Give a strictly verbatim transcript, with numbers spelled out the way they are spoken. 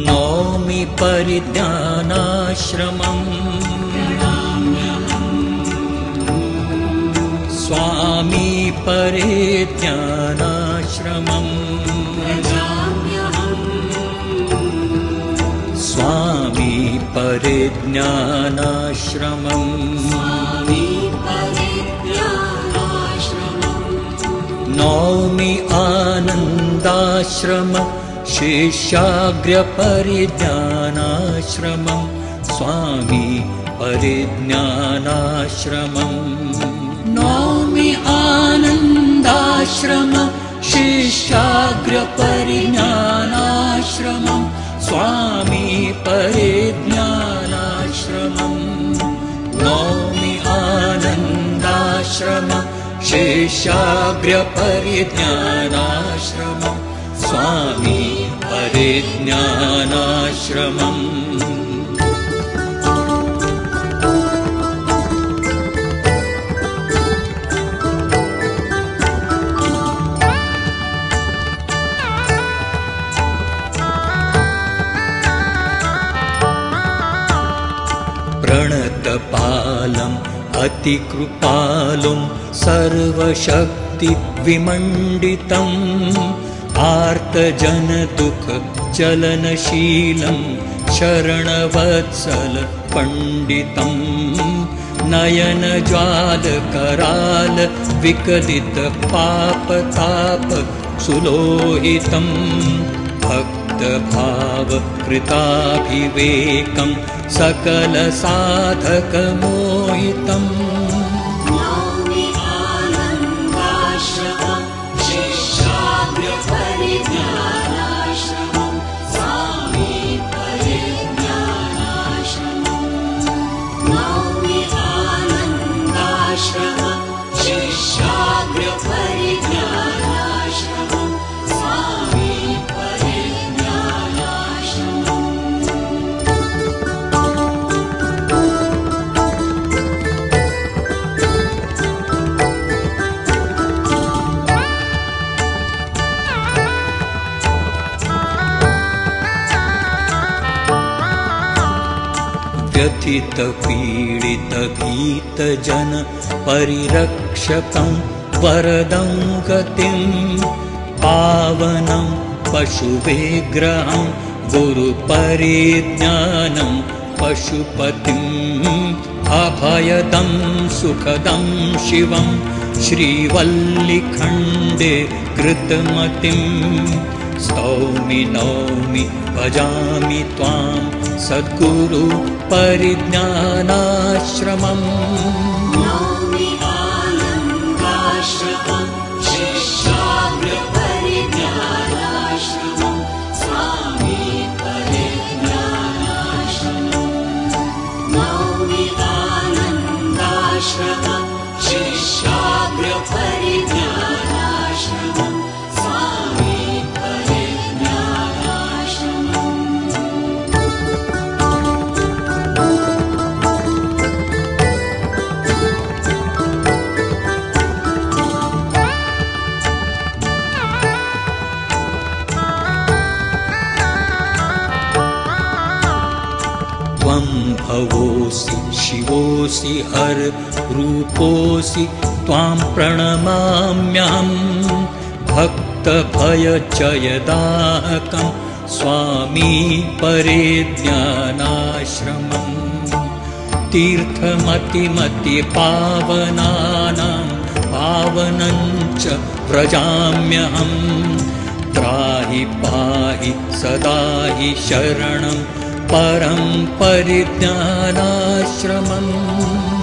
नौमि परिज्ञानाश्रमम् स्वामी परिज्ञानाश्रमम् स्वामी परिज्ञानाश्रमम् नौमि आनन्दाश्रम शिष्याग्रपरिज्ञानाश्रमम् स्वामी परिज्ञानाश्रमम् नौमि आनन्दाश्रम शिष्याग्रपरिज्ञानाश्रमम् स्वामी परिज्ञानाश्रमम् नौमि आनन्दाश्रम शिष्याग्रपरिज्ञानाश्रमम् स्वामी परिज्ञानाश्रमम् प्रणतपालम् अतिकृपालुं सर्वशक्तिविमण्डितम् आर्तजनदुःखचलनशीलं शरणवत्सल पण्डितं नयनज्वालकराल विकलित पापताप सुलोहितं भक्तभाव कृताभिवेकं सकलसाधकमोहितम् व्यथित पीडित भीत जन परिरक्षकं वरदं गतिं पावनं पशुविग्रहं गुरुपरिज्ञानं पशुपतिम् अभयदं सुखदं शिवं श्रीवल्लीखण्डे कृतमतिं स्तौमि नौमि भजामि त्वां सद्गुरु परिज्ञानाश्रमम् नौमि आनन्दाश्रमं शिष्याग्रपरिज्ञानाश्रमं स्वामी परिज्ञानाश्रमम् नौमि आनन्दाश्रमं शिष्याग्रपरिज्ञानाश्रमं स्वामी त्वं भवोऽसि शिवोऽसि हर रूपोऽसि त्वां प्रणमाम्यहं भक्तभयचयदाहकं स्वामी परिज्ञानाश्रमम् तीर्थमतिमतिपावनानां पावनं च व्रजाम्यहं त्राहि पाहि सदा हि शरणं परं परिज्ञानाश्रमम्